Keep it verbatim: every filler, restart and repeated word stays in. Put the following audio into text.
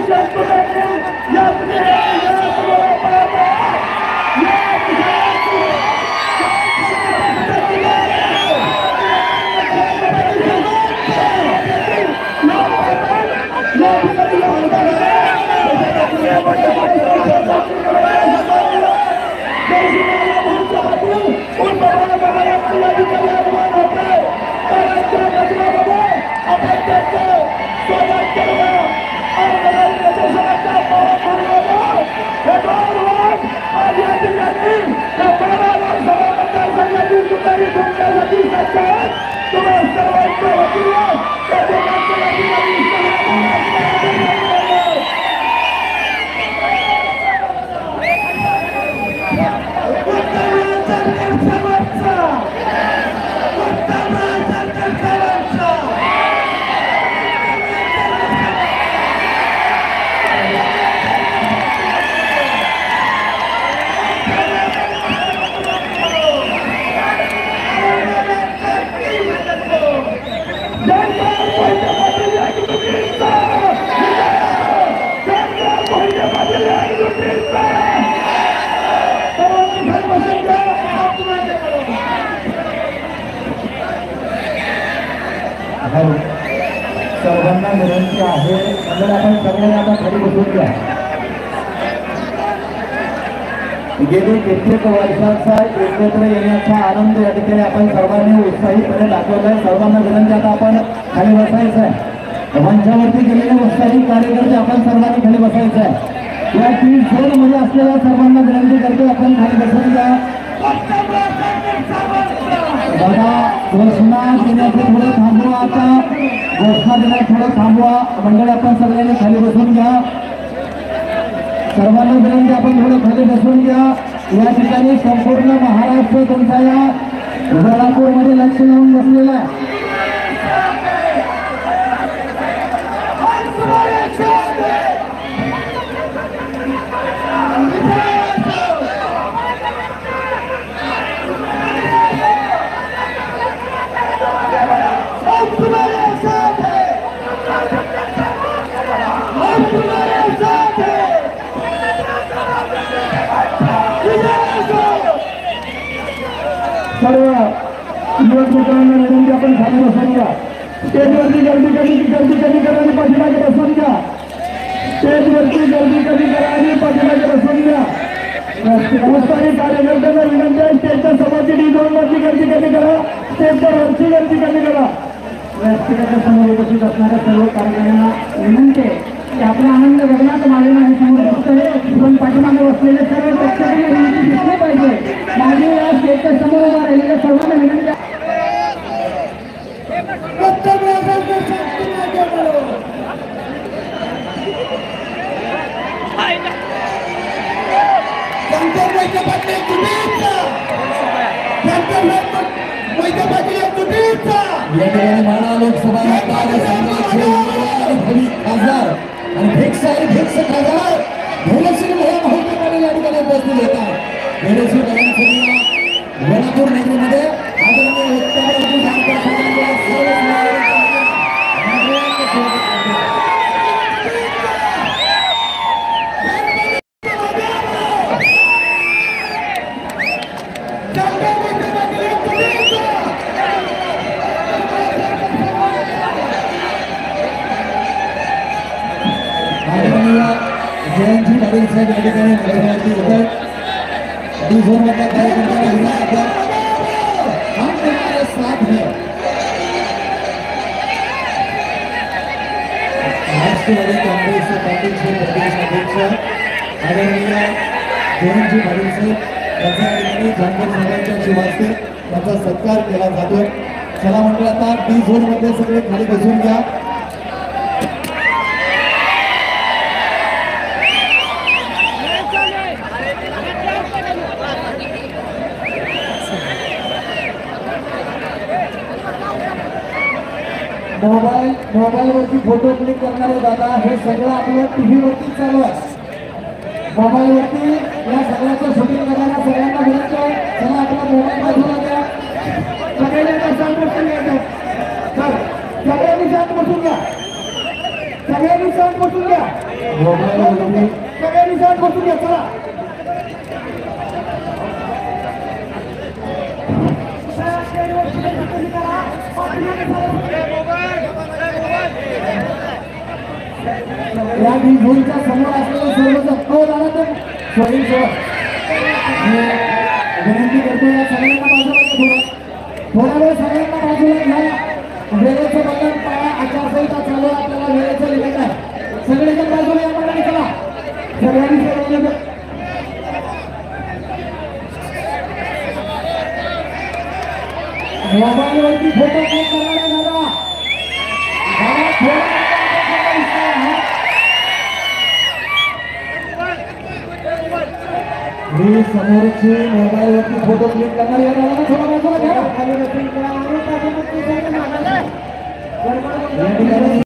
सर्वांना विनंती आहे म्हणजे आपण सगळ्यांना आता खाली बसून घ्या. गेली कित्येक वर्षाचा एकत्र येण्याचा आनंद या ठिकाणी आपण सर्वांनी उत्साहीपणे दाखवलाय. सर्वांना विनंती आता आपण खाली बसायचं आहे. मंचावरती गेलेले उत्साही कार्यकर्ते आपण सर्वांनी खाली बसायचं आहे. या तीन झोन मध्ये असलेल्या सर्वांना विनंती करतो आपण खाली बसून घ्या. दादा घोषणा देण्याचे थोडं थांबवा. आता घोषणा देण्यात थोडं थांबवा. मंडळी आपण सगळ्यांनी खाली बसून घ्या. सर्वांना विनंती आपण थोडं खाली बसून घ्या. या ठिकाणी संपूर्ण महाराष्ट्र तुमच्या या वेळापूरमध्ये लक्ष लावून बसलेला आहे. सर्व युवक मित्रांना विनंती आपण खाली बसून घ्या. स्टेजवरती गर्दी कमी गर्दी कमी करा आणि पाठीमागे बसून घ्या. स्टेजवरती गर्दी कमी करा आणि पाठीमागे बसून घ्या. उत्साही कार्यकर्त्यांना विनंती आहे स्टेजच्या समोरची डी झोन वरची गर्दी कमी करा. स्टेजच्या वरची गर्दी कमी करा. व्यासपीठाच्या समोर उपस्थित असणाऱ्या सर्व कार्यकर्त्यांना विनंती आहे की आपला आनंद गगनात मावेना हे समोर दिसतोय पण पाठीमागे बसलेले सर्व प्रेक्षकांना दिसले पाहिजे. माझे या स्टेजच्या समोर उभा राहिलेल्या सर्वांना विनंती आहे. माळा लोकसभा खासदार आणि भिक्स आणि भिक्स खासदार धैर्यशील भैया महोत्सवाला या ठिकाणी उपस्थित होता. धैर्यशील भैयांसाठी वेळापूर नगरीमध्ये आदरणीय उत्तम जयंती पाटील साहेब या ठिकाणी नगरवरती होतात. डी झोन मधल्या कार्यकर्त्यांना साथ है राष्ट्रवादी काँग्रेसचे पाटीलचे प्रदेश अध्यक्ष आदरणीय जयंती पाटील साहेब यांच्या ठिकाणी जानकर साहेबांच्या शिवास्ते त्यांचा सत्कार केला जातो. चला मंडळ आता डी झोन मध्ये सगळे खाली बसून घ्या. मोबाईल मोबाईल वरती फोटो क्लिक करणारे दादा हे सगळं आपलं टीव्ही वरती चालू आहे. मोबाईल वरती या सगळ्याचं शूटिंग करणाऱ्या सगळ्यांना विनंती आहे चला आपला मोबाईल बाजूला द्या. सगळ्यांना शांत बसून घ्यायचं. सगळ्यांनी शांत बसून घ्या. सगळ्यांनी शांत बसून घ्या. मोबाईलवरती सगळ्यांनी जात बसून घ्या चला. या झोनच्या समोर असलेलं सर्वच कौल आला तर स्वयंसेवक विनंती करतो या सगळ्यांना बाजूला थोडा थोडा वेळ सगळ्यांना बाजूला घ्या. वेळेचं बंधन पाळा. आचारसंहिता चालू आहे. आपल्याला वेळेचं लिमिट आहे. सगळेजण बाजूला या मंडळी चला. सगळ्यांनी सगळ्यांनी मोबाईलवरती फोटो क्लिक करणार आहे दादा. दादा थोडा मी समोरची मोबाईलवरती फोटो क्लिक करणार या दादा थोडा बाजूला घ्या.